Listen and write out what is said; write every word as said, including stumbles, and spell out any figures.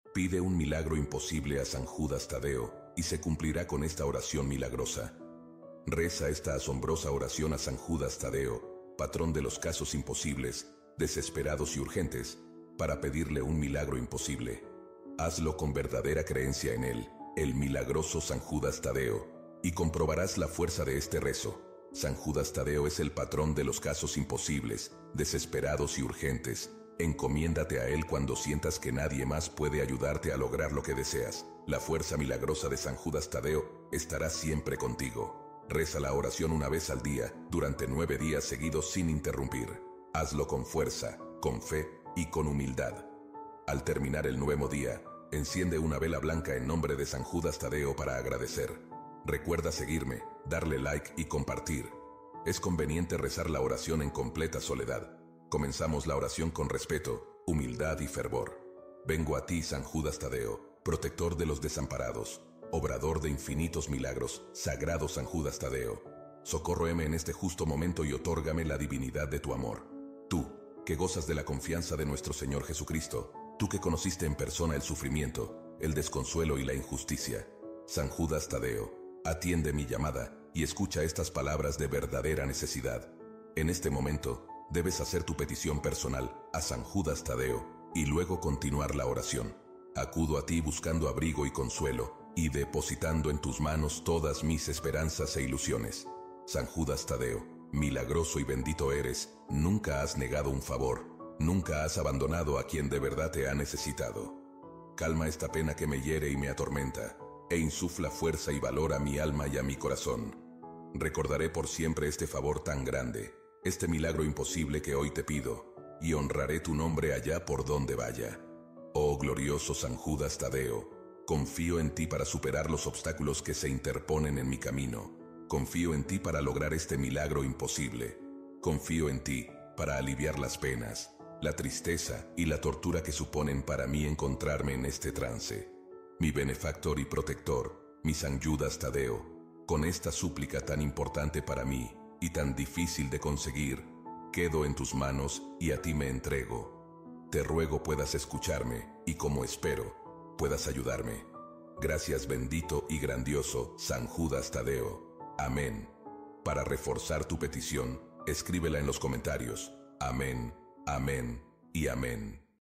Pide un milagro imposible a San Judas Tadeo, y se cumplirá con esta oración milagrosa. Reza esta asombrosa oración a San Judas Tadeo, patrón de los casos imposibles, desesperados y urgentes, para pedirle un milagro imposible. Hazlo con verdadera creencia en él, el milagroso San Judas Tadeo, y comprobarás la fuerza de este rezo. San Judas Tadeo es el patrón de los casos imposibles, desesperados y urgentes. Encomiéndate a él cuando sientas que nadie más puede ayudarte a lograr lo que deseas. La fuerza milagrosa de San Judas Tadeo estará siempre contigo. Reza la oración una vez al día, durante nueve días seguidos sin interrumpir. Hazlo con fuerza, con fe y con humildad. Al terminar el nuevo día, enciende una vela blanca en nombre de San Judas Tadeo para agradecer. Recuerda seguirme, darle like y compartir. Es conveniente rezar la oración en completa soledad. Comenzamos la oración con respeto, humildad y fervor. Vengo a ti, San Judas Tadeo, protector de los desamparados, obrador de infinitos milagros, sagrado San Judas Tadeo. Socórreme en este justo momento y otórgame la divinidad de tu amor. Tú, que gozas de la confianza de nuestro Señor Jesucristo, tú que conociste en persona el sufrimiento, el desconsuelo y la injusticia. San Judas Tadeo, atiende mi llamada y escucha estas palabras de verdadera necesidad. En este momento, debes hacer tu petición personal a San Judas Tadeo y luego continuar la oración. Acudo a ti buscando abrigo y consuelo y depositando en tus manos todas mis esperanzas e ilusiones. San Judas Tadeo, milagroso y bendito eres, nunca has negado un favor, nunca has abandonado a quien de verdad te ha necesitado. Calma esta pena que me hiere y me atormenta, e insufla fuerza y valor a mi alma y a mi corazón. Recordaré por siempre este favor tan grande, este milagro imposible que hoy te pido, y honraré tu nombre allá por donde vaya. Oh glorioso San Judas Tadeo, confío en ti para superar los obstáculos que se interponen en mi camino. Confío en ti para lograr este milagro imposible. Confío en ti para aliviar las penas, la tristeza y la tortura que suponen para mí encontrarme en este trance. Mi benefactor y protector, mi San Judas Tadeo, con esta súplica tan importante para mí y tan difícil de conseguir, quedo en tus manos y a ti me entrego. Te ruego puedas escucharme y, como espero, puedas ayudarme. Gracias, bendito y grandioso San Judas Tadeo. Amén. Para reforzar tu petición, escríbela en los comentarios. Amén, amén y amén.